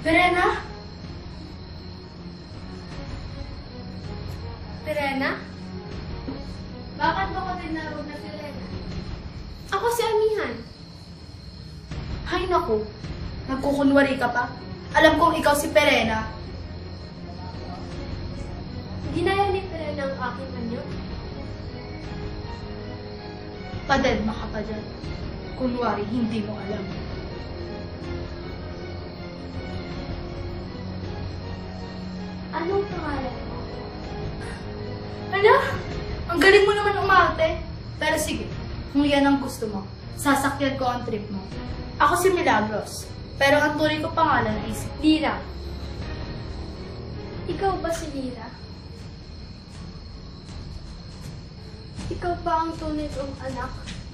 Perena? Perena? Bakit mo ko tinawag na Perena? Ako si Amihan. Hay naku, nagkukunwari ka pa. Alam kong ikaw si Perena. Ginaya ni Perena ang aking anyo. Padedma ka pa dyan. Kunwari, hindi mo alam. Anong pangalan mo? Ala, ang galing mo naman umarte. Pero sige, kung yan ang gusto mo, sasakyan ko ang trip mo. Ako si Milagros, pero ang tunay ko pangalan ay si Lira. Ikaw ba si Lira? Ikaw ba ang tunay kong anak?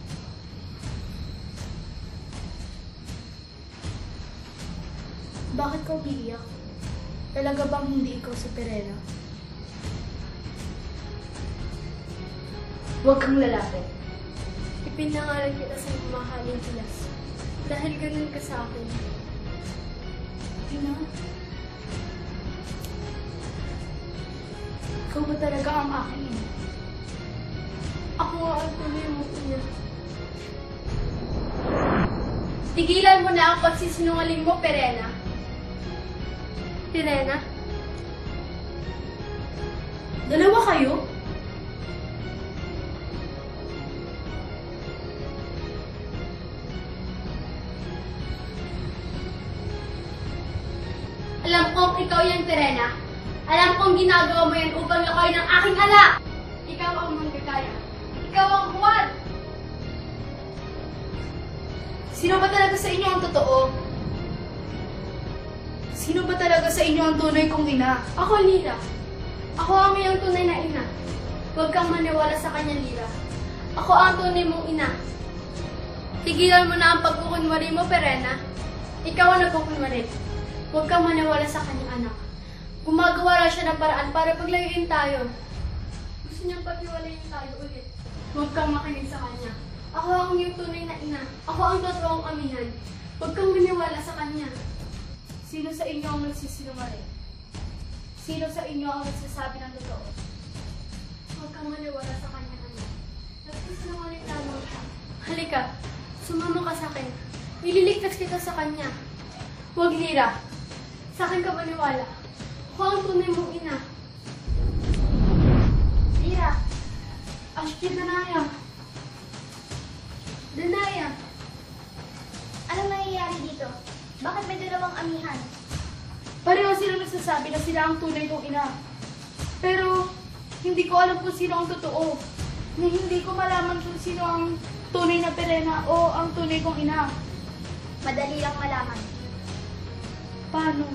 Bakit ka umiiyak? Talaga bang hindi ikaw si Perena? Huwag kang lalapit. Ipinangalan kita sa mamahaling kilas. Dahil ganun ka sa akin. Ina? Ikaw ba talaga ang aking ina? Ako ang tunay mong ina. Tigilan mo na ang pagsisinungaling mo, Perena. Perena? Dalawa kayo? Alam kong ikaw yan, Perena. Alam kong ginagawa mo yan upang lakayin ng aking ala. Ikaw ang manggagaya. Ikaw ang Juan. Sino ba talaga sa inyo ang totoo? Sino ba talaga sa inyo ang tunay kong ina? Ako, Lira. Ako ang iyong tunay na ina. Huwag kang maniwala sa kanya, Lira. Ako ang tunay mong ina. Tigilan mo na ang pagkukunwari mo, Perena. Ikaw ang nagkukunwari. Huwag kang maniwala sa kanyang anak. Gumagawa lang siya ng paraan para paglayuin tayo. Gusto niyang paghiwalayin tayo ulit. Huwag kang makinig sa kanya. Ako ang iyong tunay na ina. Ako ang totoong amihan. Huwag kang maniwala sa kanya. Sino sa inyo ang nagsisinungaling? Sino sa inyo ang nagsasabi ng totoo? Huwag kang maniwala sa kanya, anak. Nagsisinungaling lamang siya. Halika, sumama ka sa akin. Nililigtas kita sa kanya. Huwag, Lira. Sa akin ka maniwala. Ako ang tunay mong ina. Lira! Ashkin Danaya! Danaya! Anong nangyayari dito? Bakit may dalawang amihan? Pareho silang nagsasabi na sila ang tunay kong ina. Pero, hindi ko alam kung sino ang totoo. Na hindi ko malaman kung sino ang tunay na Perena o ang tunay kong ina. Madali lang malaman. Paano?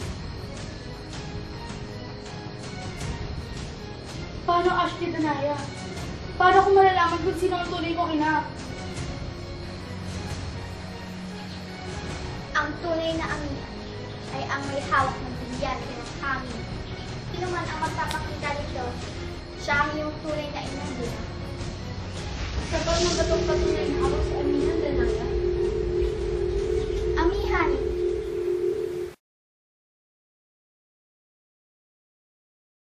Paano, Ashkin Danaya? Paano ko malalaman kung sino ang tunay kong ina? Ang tunay na amihan ay ang may hawak ng brilyante ng hangin. Sino man ang magpapakita nito, siya ang iyong tunay na inang Lira. Kapag nagatong patunay na ako sa amihan, Danaya. Amihan,